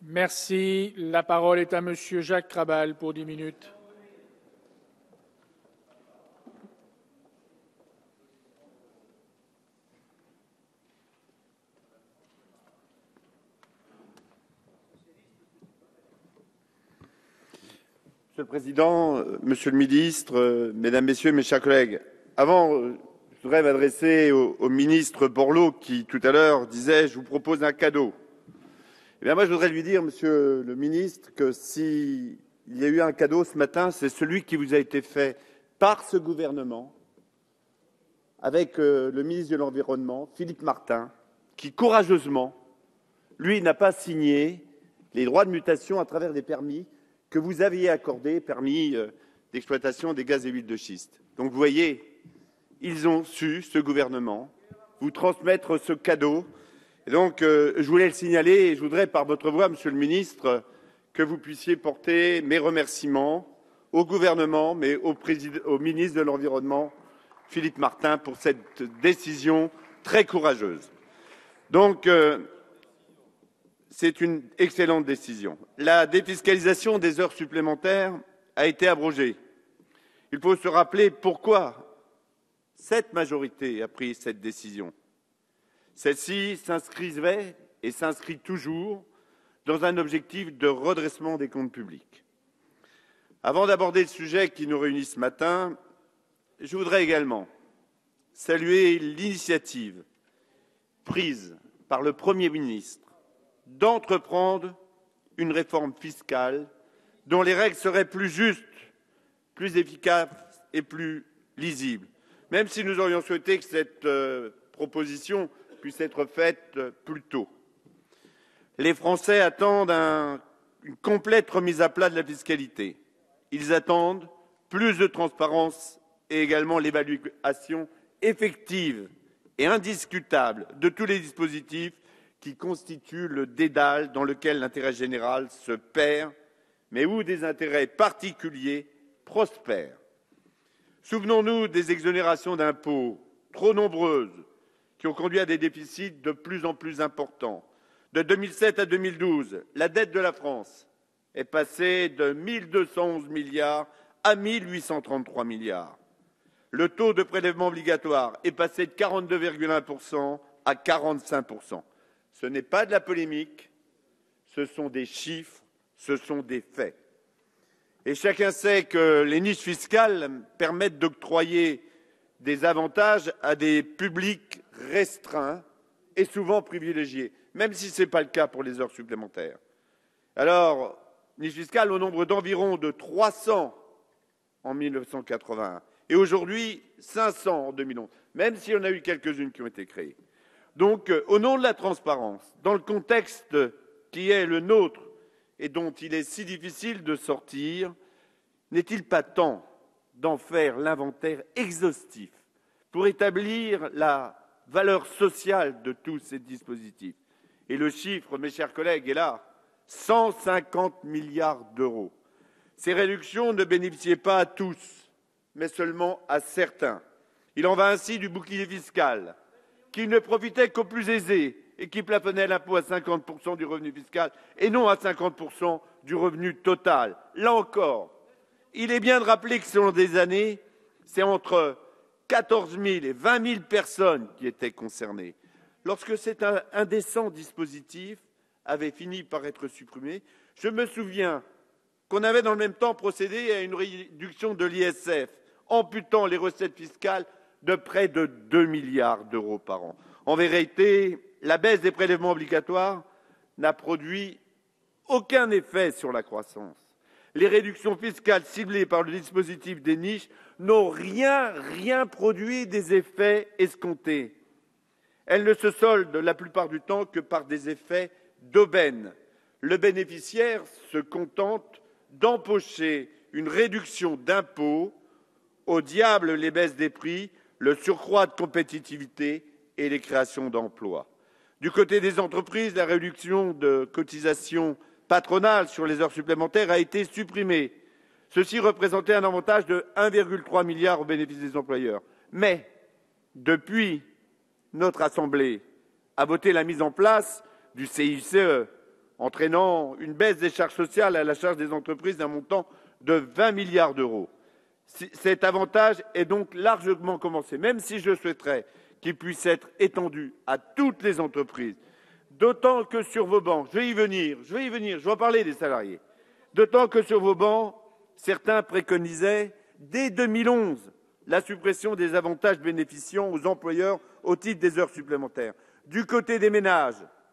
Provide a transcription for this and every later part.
Merci. La parole est à Monsieur Jacques Krabal pour 10 minutes. Monsieur le Président, Monsieur le Ministre, Mesdames, Messieurs, mes chers collègues, avant, je voudrais m'adresser au ministre Borloo qui, tout à l'heure, disait « Je vous propose un cadeau ». Eh bien, moi, je voudrais lui dire, Monsieur le Ministre, que s'il y a eu un cadeau ce matin, c'est celui qui vous a été fait par ce gouvernement, avec le ministre de l'Environnement, Philippe Martin, qui, courageusement, lui, n'a pas signé les droits de mutation à travers des permis que vous aviez accordé, permis d'exploitation des gaz et huiles de schiste. Donc vous voyez, ils ont su, ce gouvernement, vous transmettre ce cadeau. Et donc je voulais le signaler et je voudrais par votre voix, Monsieur le Ministre, que vous puissiez porter mes remerciements au gouvernement, mais au ministre de l'Environnement, Philippe Martin, pour cette décision très courageuse. Donc c'est une excellente décision. La défiscalisation des heures supplémentaires a été abrogée. Il faut se rappeler pourquoi cette majorité a pris cette décision. Celle-ci s'inscrivait et s'inscrit toujours dans un objectif de redressement des comptes publics. Avant d'aborder le sujet qui nous réunit ce matin, je voudrais également saluer l'initiative prise par le Premier ministre d'entreprendre une réforme fiscale dont les règles seraient plus justes, plus efficaces et plus lisibles, même si nous aurions souhaité que cette proposition puisse être faite plus tôt. Les Français attendent une complète remise à plat de la fiscalité. Ils attendent plus de transparence et également l'évaluation effective et indiscutable de tous les dispositifs qui constituent le dédale dans lequel l'intérêt général se perd, mais où des intérêts particuliers prospèrent. Souvenons-nous des exonérations d'impôts trop nombreuses qui ont conduit à des déficits de plus en plus importants. De 2007 à 2012, la dette de la France est passée de 1 211 milliards à 1 833 milliards. Le taux de prélèvement obligatoire est passé de 42,1% à 45%. Ce n'est pas de la polémique, ce sont des chiffres, ce sont des faits. Et chacun sait que les niches fiscales permettent d'octroyer des avantages à des publics restreints et souvent privilégiés, même si ce n'est pas le cas pour les heures supplémentaires. Alors, niche fiscale au nombre d'environ de 300 en 1981 et aujourd'hui 500 en 2011, même s'il y en a eu quelques-unes qui ont été créées. Donc, au nom de la transparence, dans le contexte qui est le nôtre et dont il est si difficile de sortir, n'est-il pas temps d'en faire l'inventaire exhaustif pour établir la valeur sociale de tous ces dispositifs? Et le chiffre, mes chers collègues, est là, 150 milliards d'euros. Ces réductions ne bénéficiaient pas à tous, mais seulement à certains. Il en va ainsi du bouclier fiscal, qui ne profitait qu'aux plus aisés et qui plafonnait l'impôt à 50% du revenu fiscal et non à 50% du revenu total. Là encore, il est bien de rappeler que selon des années, c'est entre 14 000 et 20 000 personnes qui étaient concernées. Lorsque cet indécent dispositif avait fini par être supprimé, je me souviens qu'on avait dans le même temps procédé à une réduction de l'ISF, amputant les recettes fiscales de près de 2 milliards d'euros par an. En vérité, la baisse des prélèvements obligatoires n'a produit aucun effet sur la croissance. Les réductions fiscales ciblées par le dispositif des niches n'ont rien produit des effets escomptés. Elles ne se soldent la plupart du temps que par des effets d'aubaine. Le bénéficiaire se contente d'empocher une réduction d'impôts, au diable les baisses des prix, le surcroît de compétitivité et les créations d'emplois. Du côté des entreprises, la réduction de cotisations patronales sur les heures supplémentaires a été supprimée. Ceci représentait un avantage de 1,3 milliard au bénéfice des employeurs. Mais, depuis, notre Assemblée a voté la mise en place du CICE, entraînant une baisse des charges sociales à la charge des entreprises d'un montant de 20 milliards d'euros. Cet avantage est donc largement compensé, même si je souhaiterais qu'il puisse être étendu à toutes les entreprises. D'autant que sur vos bancs, je vais y venir, je vais en parler des salariés. D'autant que sur vos bancs, certains préconisaient dès 2011 la suppression des avantages bénéficiant aux employeurs au titre des heures supplémentaires. Du côté des ménages,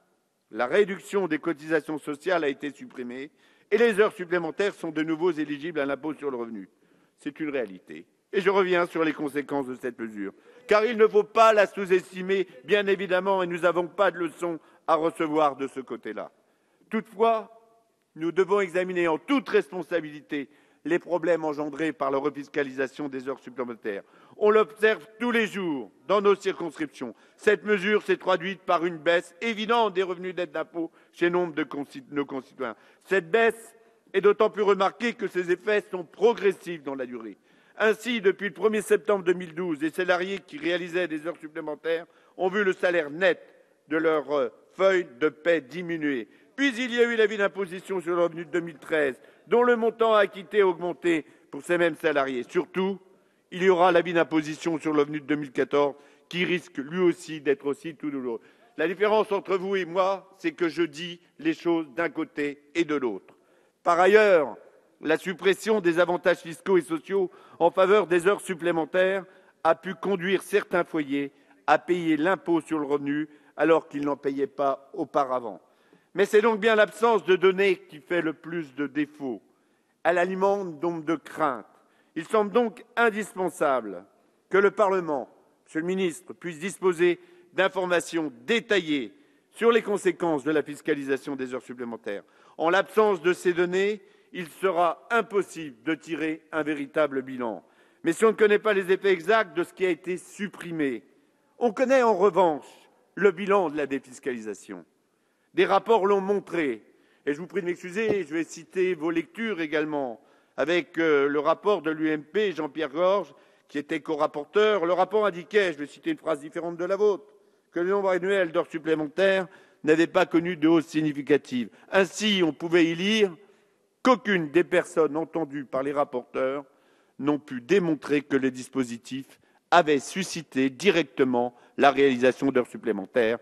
la réduction des cotisations sociales a été supprimée et les heures supplémentaires sont de nouveau éligibles à l'impôt sur le revenu. C'est une réalité. Et je reviens sur les conséquences de cette mesure. Car il ne faut pas la sous-estimer, bien évidemment, et nous n'avons pas de leçons à recevoir de ce côté-là. Toutefois, nous devons examiner en toute responsabilité les problèmes engendrés par la refiscalisation des heures supplémentaires. On l'observe tous les jours dans nos circonscriptions. Cette mesure s'est traduite par une baisse évidente des revenus net d'impôt chez nombre de nos concitoyens. Cette baisse est d'autant plus remarquée que ses effets sont progressifs dans la durée. Ainsi, depuis le 1er septembre 2012, les salariés qui réalisaient des heures supplémentaires ont vu le salaire net de leur feuille de paie diminuer. Puis il y a eu l'avis d'imposition sur le revenu de 2013, dont le montant acquitté a augmenté pour ces mêmes salariés. Surtout, il y aura l'avis d'imposition sur le revenu de 2014 qui risque lui aussi d'être aussi tout douloureux. La différence entre vous et moi, c'est que je dis les choses d'un côté et de l'autre. Par ailleurs, la suppression des avantages fiscaux et sociaux en faveur des heures supplémentaires a pu conduire certains foyers à payer l'impôt sur le revenu alors qu'ils n'en payaient pas auparavant. Mais c'est donc bien l'absence de données qui fait le plus de défauts. Elle alimente donc de craintes. Il semble donc indispensable que le Parlement, Monsieur le Ministre, puisse disposer d'informations détaillées sur les conséquences de la fiscalisation des heures supplémentaires. En l'absence de ces données, il sera impossible de tirer un véritable bilan. Mais si on ne connaît pas les effets exacts de ce qui a été supprimé, on connaît en revanche le bilan de la défiscalisation. Des rapports l'ont montré, et je vous prie de m'excuser, je vais citer vos lectures également, avec le rapport de l'UMP, Jean-Pierre Gorge, qui était co-rapporteur. Le rapport indiquait, je vais citer une phrase différente de la vôtre, que le nombre annuel d'heures supplémentaires n'avait pas connu de hausse significative. Ainsi, on pouvait y lire qu'aucune des personnes entendues par les rapporteurs n'ont pu démontrer que le dispositif avait suscité directement la réalisation d'heures supplémentaires.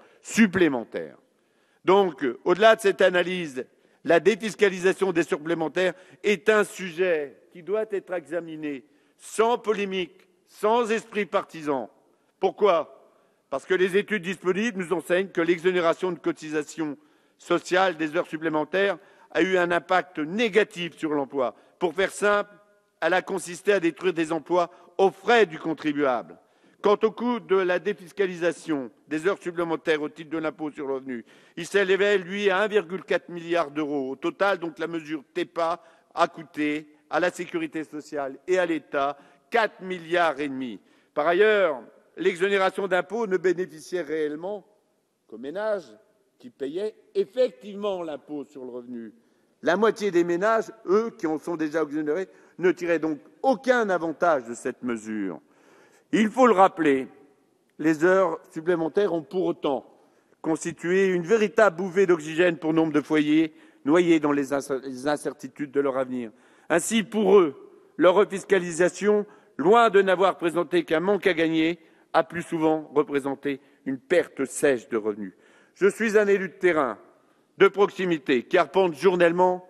Donc, au-delà de cette analyse, la défiscalisation des supplémentaires est un sujet qui doit être examiné sans polémique, sans esprit partisan. Pourquoi? Parce que les études disponibles nous enseignent que l'exonération de cotisations sociales des heures supplémentaires a eu un impact négatif sur l'emploi. Pour faire simple, elle a consisté à détruire des emplois aux frais du contribuable. Quant au coût de la défiscalisation des heures supplémentaires au titre de l'impôt sur le revenu, il s'élevait, lui, à 1,4 milliard d'euros. Au total, donc, la mesure TEPA a coûté à la sécurité sociale et à l'État 4,5 milliards. Par ailleurs, l'exonération d'impôt ne bénéficiait réellement qu'aux ménages qui payaient effectivement l'impôt sur le revenu. La moitié des ménages, eux, qui en sont déjà exonérés, ne tiraient donc aucun avantage de cette mesure. Il faut le rappeler, les heures supplémentaires ont pour autant constitué une véritable bouffée d'oxygène pour nombre de foyers noyés dans les incertitudes de leur avenir. Ainsi, pour eux, leur refiscalisation, loin de n'avoir présenté qu'un manque à gagner, a plus souvent représenté une perte sèche de revenus. Je suis un élu de terrain, de proximité, qui arpente journellement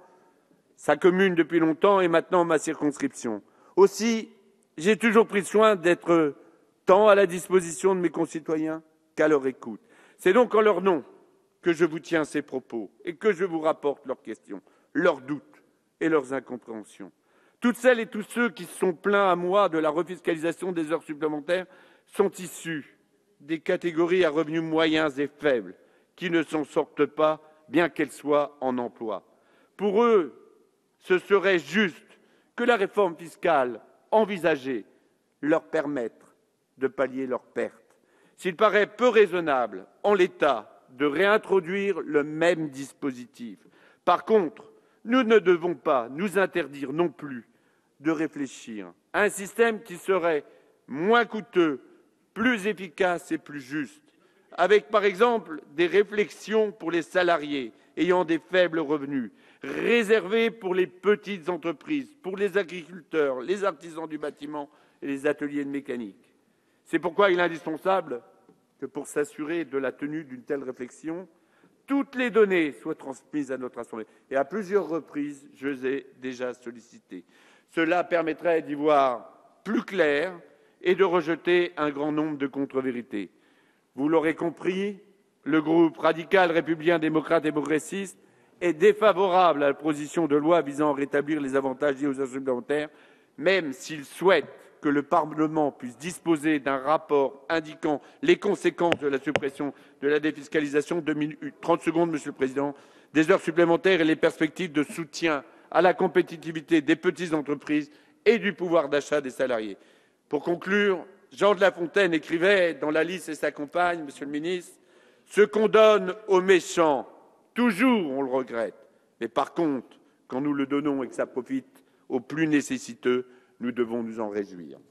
sa commune depuis longtemps et maintenant ma circonscription. Aussi, j'ai toujours pris soin d'être tant à la disposition de mes concitoyens qu'à leur écoute. C'est donc en leur nom que je vous tiens ces propos et que je vous rapporte leurs questions, leurs doutes et leurs incompréhensions. Toutes celles et tous ceux qui se sont plaints à moi de la refiscalisation des heures supplémentaires sont issus des catégories à revenus moyens et faibles qui ne s'en sortent pas, bien qu'elles soient en emploi. Pour eux, ce serait juste que la réforme fiscale envisagée leur permette de pallier leurs pertes. S'il paraît peu raisonnable, en l'état, de réintroduire le même dispositif. Par contre, nous ne devons pas nous interdire non plus de réfléchir à un système qui serait moins coûteux, plus efficace et plus juste. avec par exemple des réflexions pour les salariés ayant des faibles revenus, réservées pour les petites entreprises, pour les agriculteurs, les artisans du bâtiment et les ateliers de mécanique. C'est pourquoi il est indispensable que, pour s'assurer de la tenue d'une telle réflexion, toutes les données soient transmises à notre Assemblée. Et à plusieurs reprises, je les ai déjà sollicitées. Cela permettrait d'y voir plus clair et de rejeter un grand nombre de contre-vérités. Vous l'aurez compris, le groupe radical, républicain, démocrate et progressiste est défavorable à la proposition de loi visant à rétablir les avantages liés aux heures supplémentaires, même s'il souhaite que le Parlement puisse disposer d'un rapport indiquant les conséquences de la suppression de la défiscalisation, 30 secondes, Monsieur le Président, des heures supplémentaires et les perspectives de soutien à la compétitivité des petites entreprises et du pouvoir d'achat des salariés. Pour conclure, Jean de La Fontaine écrivait dans La Lys et sa compagne, Monsieur le Ministre, « Ce qu'on donne aux méchants, toujours on le regrette. Mais par contre, quand nous le donnons et que ça profite aux plus nécessiteux, nous devons nous en réjouir. »